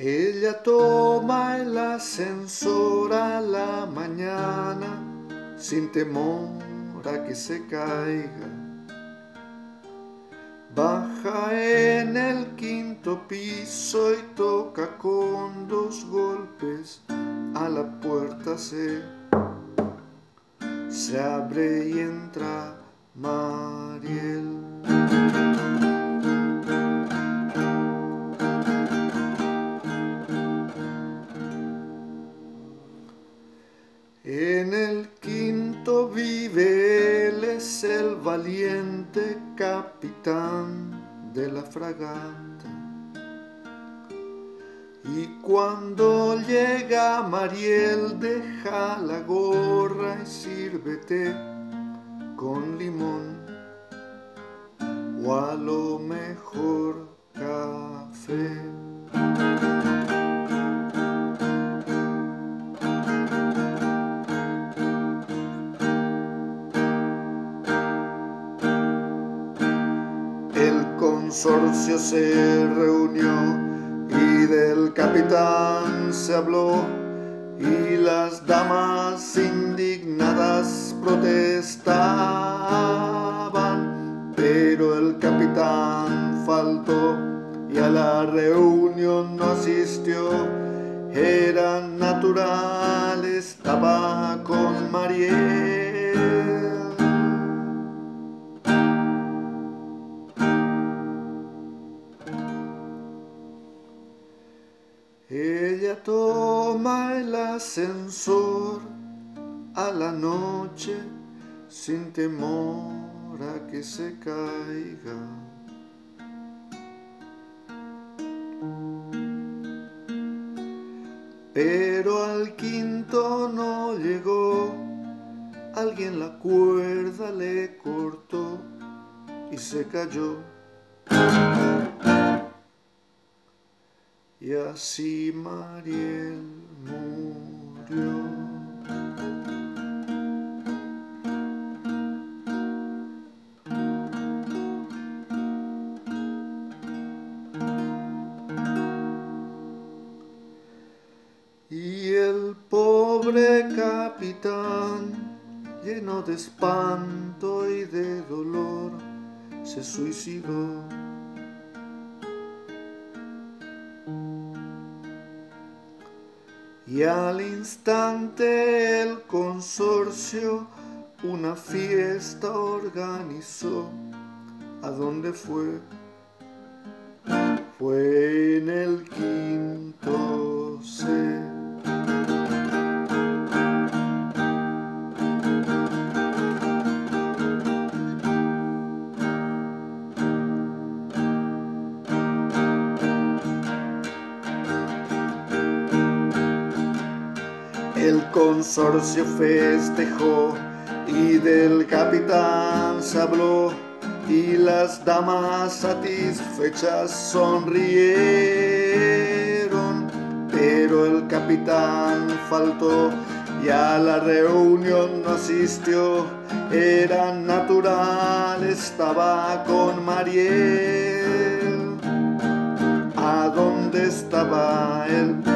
Ella toma el ascensor a la mañana sin temor a que se caiga. Baja en el quinto piso y toca con 2 golpes a la puerta. Se abre y entra Mariel. En el quinto vive él, es el valiente capitán de la fragata. Y cuando llega Mariel, deja la gorra y sírvete con limón o a lo mejor café. El consorcio se reunió y del capitán se habló, y las damas indignadas protestaban, pero el capitán faltó y a la reunión no asistió. Era natural, estaba con Mariel. Ella toma el ascensor a la noche sin temor a que se caiga. Pero al quinto no llegó, alguien la cuerda le cortó y se cayó. Y así Mariel murió. Y el pobre capitán, lleno de espanto y de dolor, se suicidó. Y al instante el consorcio una fiesta organizó. ¿A dónde fue? Fue en el quinto C. El consorcio festejó y del capitán se habló, y las damas satisfechas sonrieron, pero el capitán faltó y a la reunión no asistió. Era natural, estaba con Mariel. ¿A dónde estaba él?